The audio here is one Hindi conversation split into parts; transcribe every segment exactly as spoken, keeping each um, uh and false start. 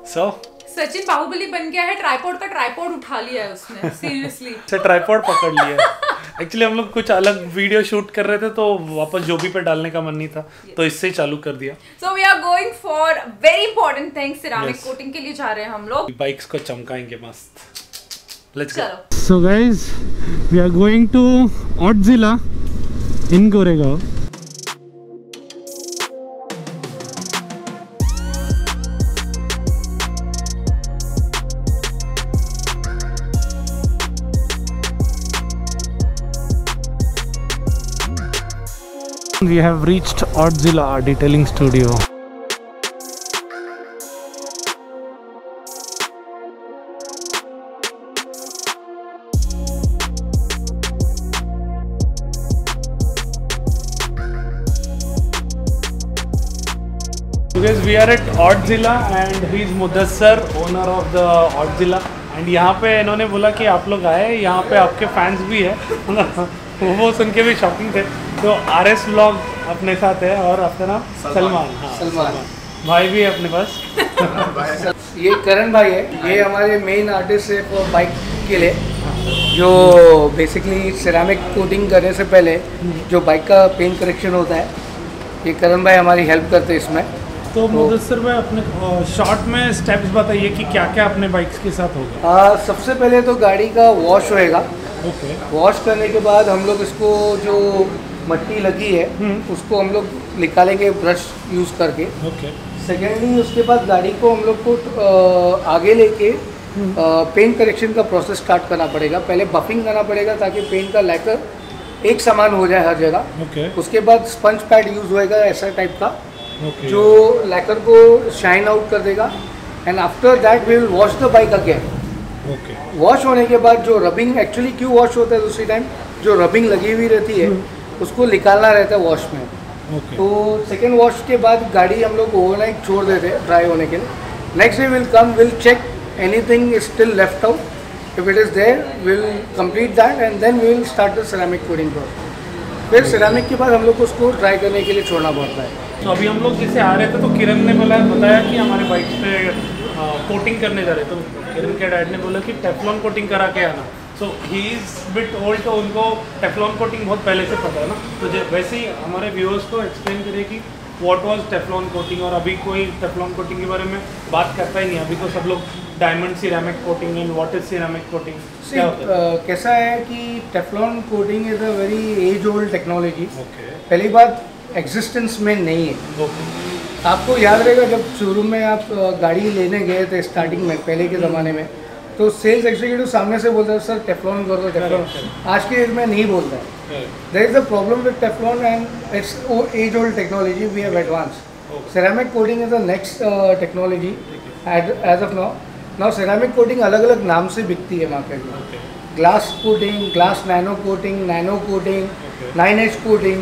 सो सचिन बाहुबली बन गया है, ट्राइपॉड का ट्राइपॉड उठा लिया है उसने सीरियसली। अच्छा ट्राइपॉड पकड़ लिया। एक्चुअली हम लोग कुछ अलग वीडियो शूट कर रहे थे तो वापस जो भी पे डालने का मन नहीं था yes. तो इससे ही चालू कर दिया। So we are going for very important thing, ceramic coating के लिए जा रहे हैं हम लोग। बाइक्स को चमकाएंगे मस्त। Let's go. So guys we are going to Autozilla in Goregaon. We have reached Ortzilla detailing studio. So guys, we are at Ortzilla and he is Mudassar, owner of the Ortzilla. And यहाँ पे इन्होंने बोला कि आप लोग आए, यहाँ पे आपके फैंस भी है। वो सुन के भी शॉकिंग थे। तो आर एस व्लॉग अपने साथ है और अपना नाम सलमान। हाँ, सलमान भाई भी है अपने पास। ये करण भाई है, ये हमारे मेन आर्टिस्ट है फॉर बाइक के लिए, जो बेसिकली सिरेमिक कोटिंग करने से पहले जो बाइक का पेंट करेक्शन होता है, ये करण भाई हमारी हेल्प करते हैं इसमें। तो मुदस्सर भाई अपने शॉर्ट में स्टेप्स बताइए कि क्या क्या अपने बाइक्स के साथ होगा। आ, सबसे पहले तो गाड़ी का वॉश होएगा। ओके। वॉश करने के बाद हम लोग इसको जो मट्टी लगी है उसको हम लोग निकालेंगे ब्रश यूज़ करके। ओके। सेकेंडली उसके बाद गाड़ी को हम लोग को आ, आगे लेके पेंट करेक्शन का प्रोसेस स्टार्ट करना पड़ेगा। पहले बफिंग करना पड़ेगा ताकि पेंट का लैकर एक समान हो जाए हर जगह। ओके। उसके बाद स्पंज पैड यूज़ होएगा ऐसा टाइप का, okay. जो लैकर को शाइन आउट कर देगा। And after that we will wash the bike again. Okay. Wash होने के बाद जो रबिंग एक्चुअली क्यों वॉश होता है दूसरी टाइम, जो रबिंग लगी हुई रहती है उसको निकालना रहता है वॉश में। okay. तो सेकेंड वॉश के बाद गाड़ी हम लोग ओवरनाइट छोड़ देते हैं ड्राई होने के लिए। Next day will come, will check anything is still left out, if it is there will complete that and then we will start the ceramic coating process. फिर सिरेमिक के बाद हम लोग को उसको ड्राई करने के लिए छोड़ना पड़ता है। तो अभी हम लोग जैसे आ रहे थे तो किरण ने बोला बताया कि हमारे बाइक्स पे कोटिंग करने जा रहे, तो किरण के डैड ने बोला कि टेफ्लॉन कोटिंग करा के आना। So he is bit old, तो उनको टेफ्लॉन कोटिंग बहुत पहले से पता है ना, तो वैसे ही हमारे व्यूअर्स को एक्सप्लेन करिए कि व्हाट वाज टेफ्लॉन कोटिंग। और अभी कोई टेफ्लॉन कोटिंग के बारे में बात करता ही नहीं, अभी तो सब लोग diamond ceramic coating and what is ceramic coating क्या होता है? uh, कैसा है कि Teflon coating is a very age old technology. Okay. पहली बात एग्जिस्टेंस में नहीं है। ओके। आपको याद रहेगा जब शोरूम में आप गाड़ी लेने गए थे स्टार्टिंग में पहले के ज़माने में, तो सेल्स एग्जीक्यूटिव सामने से बोलता है सर टेफ्लॉन कर दो टेफ्लॉन। आज के एज में नहीं बोलता है। There is a problem with Teflon and it's age old technology, we have advance. Ceramic coating is the next technology as of now. Now ceramic coating अलग अलग नाम से बिकती है मार्केट में। Glass coating, glass nano coating, nano coating, nine H coating,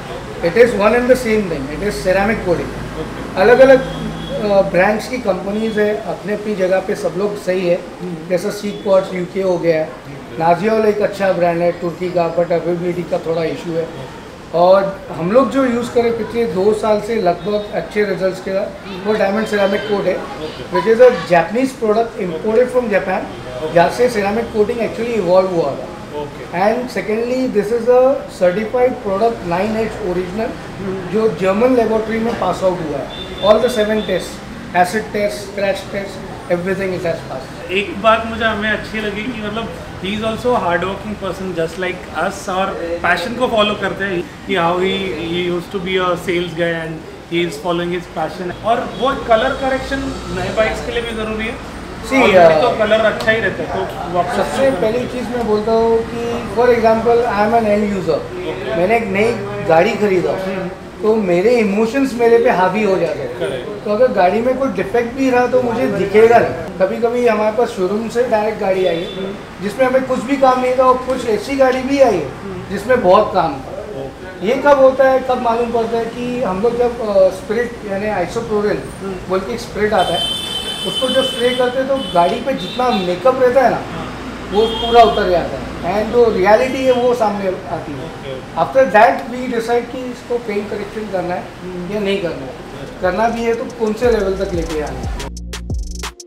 it is one and the same thing, it is ceramic coating. अलग अलग ब्रांड्स की कंपनीज है, अपने अपनी जगह पे सब लोग सही है। जैसा सीक क्वार्ट्ज यूके हो गया है, नाजियोल एक अच्छा ब्रांड है तुर्की का, बट अवेलेबिलिटी का थोड़ा इशू है। और हम लोग जो यूज़ करें पिछले दो साल से लगभग अच्छे रिजल्ट्स के साथ, वो डायमंड सिरेमिक कोट है, which is a Japanese product imported from Japan, जहाँ से सिरेमिक कोटिंग एक्चुअली इवॉल्व हुआ था। And secondly this is a certified product nine H original, जो जर्मन लेबोरेटरी में पास आउट हुआ है। All the seven test, acid test, scratch test, everything is has pass. एक बात मुझे हमें अच्छी लगी कि मतलब he is also hard working person just like us, और पैशन को फॉलो करते हैं कि how he he used to be a sales guy and he is following his passion. और वो कलर करेक्शन नए बाइक्स के लिए भी ज़रूरी है। सी तो कलर अच्छा ही रहता है, तो सबसे पहली चीज़ मैं बोलता हूँ कि for example I am an end user, मैंने एक नई गाड़ी खरीदा तो मेरे इमोशंस मेरे पे हावी हो जाते हैं। तो अगर गाड़ी में कोई डिफेक्ट भी रहा तो मुझे दिखेगा नहीं। कभी कभी हमारे पास शोरूम से डायरेक्ट गाड़ी आई है जिसमें हमें कुछ भी काम नहीं था, और कुछ ऐसी गाड़ी भी आई है जिसमें बहुत काम था। ये कब होता है, कब मालूम पड़ता है कि हम लोग जब स्प्रिट यानी आइसोप्रोरिल बोल के एक स्प्रिट आता है, उसको जब स्प्रे करते हैं तो गाड़ी पे जितना मेकअप रहता है ना वो पूरा उतर जाता है, एंड जो रियलिटी है वो सामने आती है। आफ्टर दैट वी डिसाइड कि इसको पेंट करेक्शन करना है या नहीं करना है। करना भी है तो कौन से लेवल तक लेके आना है।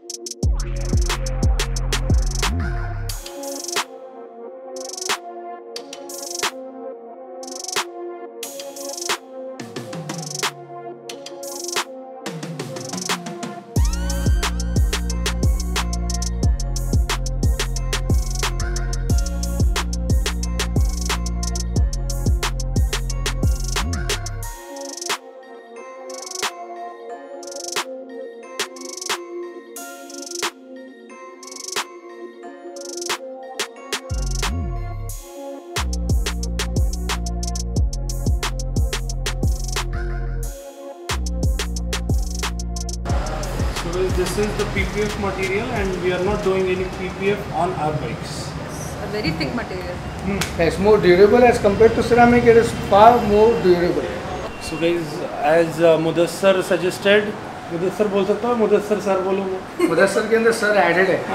this is the P P F material, and we are not doing any P P F on our bikes. A very thick material. Hmm. It's more durable as compared to ceramic. It is far more durable. So guys, as uh, Mudassar suggested, Mudassar बोल सकता हूँ, मुदस्सर सर बोलूँ मुदस्सर के अंदर सर एडेड है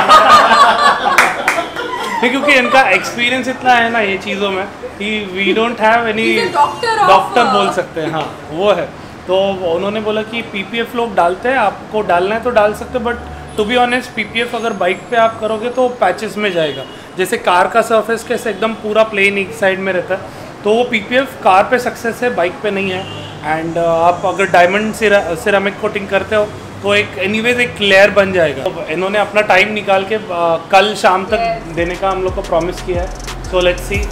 नहीं, क्योंकि इनका एक्सपीरियंस इतना है ना ये चीज़ों में कि we don't have any doctor doctor बोल सकते हैं, हाँ वो है। तो उन्होंने बोला कि पीपीएफ लोग डालते हैं, आपको डालना है तो डाल सकते हैं, but to be honest PPF अगर बाइक पे आप करोगे तो पैचेस में जाएगा। जैसे कार का सरफेस कैसे एकदम पूरा प्लेन एक साइड में रहता है, तो वो पीपीएफ कार पे सक्सेस है, बाइक पे नहीं है। एंड uh, आप अगर डायमंड सिरामिक कोटिंग करते हो तो एक एनीवेज एक लेयर बन जाएगा। तो इन्होंने अपना टाइम निकाल के uh, कल शाम तक yes. देने का हम लोग को प्रॉमिस किया है। So let's see.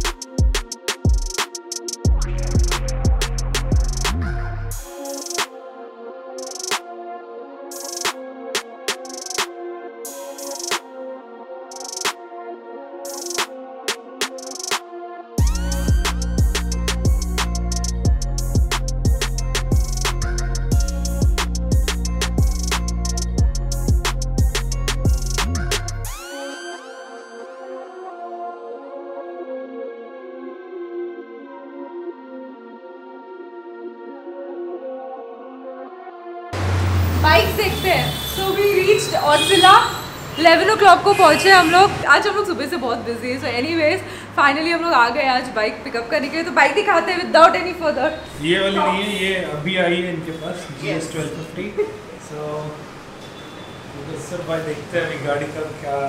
बाइक देखते हैं। So we reached Autozilla, eleven o'clock को पहुँचे हम लोग। आज हम लोग सुबह से बहुत बिजी है। सो एनीवेज फाइनली हम लोग आ गए आज बाइक पिकअप करने के लिए। तो बाइक दिखाते हैं विदाउट एनी फर्दर। ये वाली नहीं है, ये अभी आई है इनके पास G S twelve fifty. So sir भाई देखते हैं गाड़ी का क्या।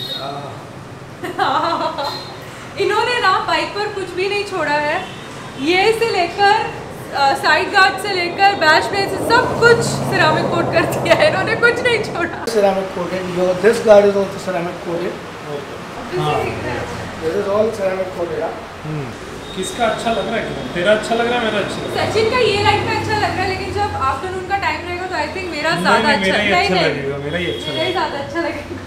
इन्होंने ना बाइक पर कुछ भी नहीं छोड़ा है, ये से लेकर साइड गार्ड से लेकर बैश प्लेट से सब कुछ सिरामिक कोट कर दिया है इन्होंने, कुछ नहीं छोड़ा। Ceramic coated, your this guard is also ceramic coated. हां, this is all ceramic coated. हम्म, किसका अच्छा लग रहा है? क्या तेरा अच्छा लग रहा है? मेरा अच्छा लग रहा है। सचिन का ये लाइट में अच्छा लग रहा है, लेकिन जब आफ्टरनून का टाइम रहेगा तो आई थिंक मेरा ज्यादा अच्छा लगेगा। मेरा ही अच्छा मेरा ही ज्यादा अच्छा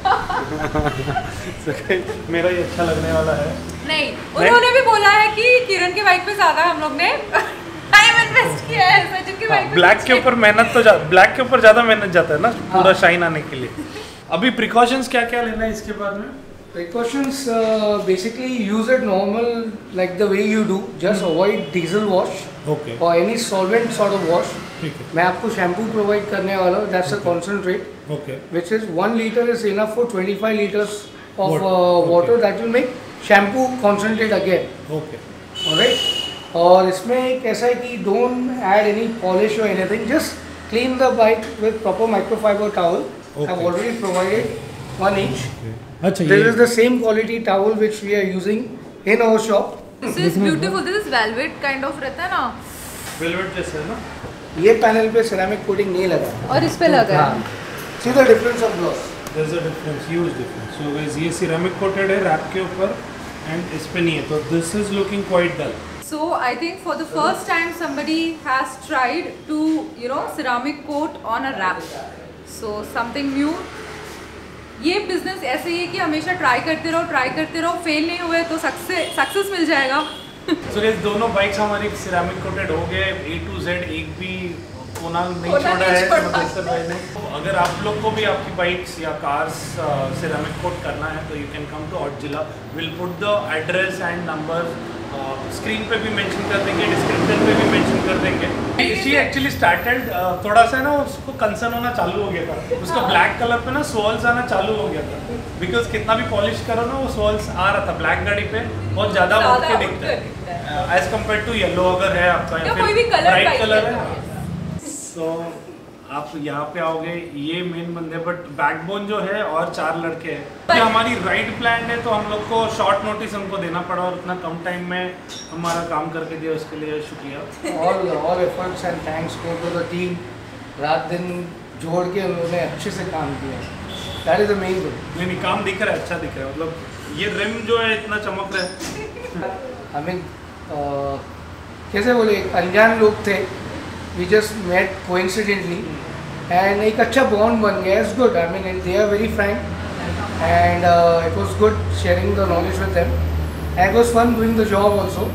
लगेगा। मेरा ही अच्छा लगने वाला है। नहीं, उन्होंने भी बोला है कि किरण के बाइक पे ज्यादा हम लोग ने टाइम इन्वेस्ट किया है। सचिन की बाइक पे ब्लैक के ऊपर मेहनत तो ब्लैक के ऊपर ज्यादा मेहनत जाता है ना पूरा शाइन आने के लिए। अभी प्रिकॉशंस क्या क्या लेना है इसके बाद में? Precautions, uh, basically use it normal like the way you do. Just avoid diesel wash okay. or any solvent sort of wash. ठीक है। मैं आपको shampoo provide करने वाला हूँ. That's a concentrate. Okay. Which is one liter is enough for twenty-five liters of water, uh, water okay. that will make shampoo concentrate again. Okay. Alright. और इसमें एक ऐसा है कि don't add any polish or anything. Just clean the bike with proper microfiber towel. Okay. I've already provided one each. Okay. अच्छा, This is the same quality towel which we are using in our shop. This is beautiful. This is velvet kind of रहता है ना? Velvet जैसा है ना? ये पैनल पे ceramic coating नहीं लगा है। और इस पे लगा है। हाँ। See the difference of gloss. There's a difference, huge difference. So guys, ये ceramic coated है रैप के ऊपर and इस पे नहीं है, तो this is looking quite dull. So I think for the first time somebody has tried to you know ceramic coat on a wrap. So something new. ये बिजनेस ऐसे ही है कि हमेशा ट्राई करते रहो ट्राई करते रहो, फेल नहीं हुए तो सक्सेस सक्सेस मिल जाएगा। So guys, दोनों बाइक्स हमारी सिरामिक कोटेड हो गए, ए टू जेड एक भी कोना नहीं छोड़ा है मुदस्सर भाई ने। अगर आप लोग को भी आपकी बाइक्स या कार्स सिरामिक कोट करना है तो you can come to Autozilla. Will put the address and number screen पे भी मेंशन कर देंगे, डिस्क्रिप्शन पे भी मेंशन कर देंगे। शी एक्चुअली स्टार्टेड थोड़ा सा ना उसको कंसर्न होना चालू हो गया था, उसका ब्लैक कलर पे ना सोल्स आना चालू हो गया था, बिकॉज कितना भी पॉलिश करो ना वो सोल्स आ रहा था ब्लैक गाड़ी पे, बहुत ज़्यादा उठ के दिखता है एज कम्पेयर टू येलो अगर है आपका या फिर ब्राइट कलर है। सो आप यहाँ पे आओगे, ये मेन बंदे, बट बैकबोन जो है और चार लड़के हैं। ये हमारी राइड प्लान है तो हम लोग को शॉर्ट नोटिस हमको देना पड़ा और इतना कम टाइम में हमारा काम करके दिया, उसके लिए शुक्रिया। All all efforts and thanks go to the team. रात दिन जोड़ के उन्होंने अच्छे से काम किया। That is the main goal. नहीं नहीं काम दिख रहा है, अच्छा दिख रहा है, मतलब ये रिम जो है इतना चमक रहा है। I mean, uh, कैसे बोले, एक अनजान लोग थे, we just met coincidentally and एक अच्छा bond बन गया। It's good. I mean, they are very frank and uh, it was good sharing the knowledge with them and it was fun doing the job also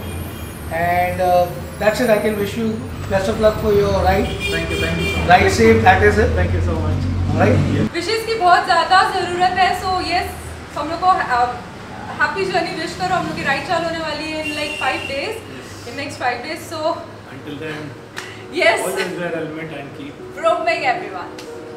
and uh, that's it. I can wish you best of luck for your ride. Thank you, thank you. Ride safe, that is it. Thank you so much. Right? Vishesh की बहुत ज़्यादा ज़रूरत है, सो यस हम लोग को हैप्पी जर्नी विश करो। हम लोग की राइड चालू होने वाली है in like five days in next five days so Until then, yes always wear helmet and keep roaming everyone.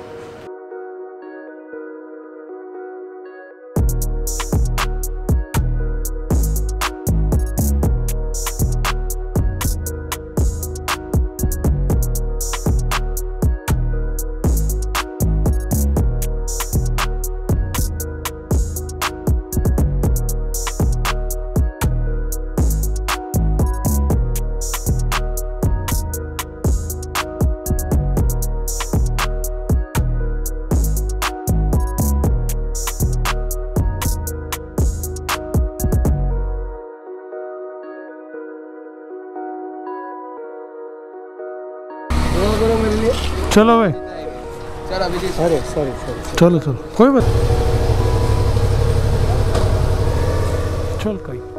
करो मेरे लिए। चलो भाई, सर अभी अरे सॉरी सॉरी चलो चलो कोई बात, चल कहीं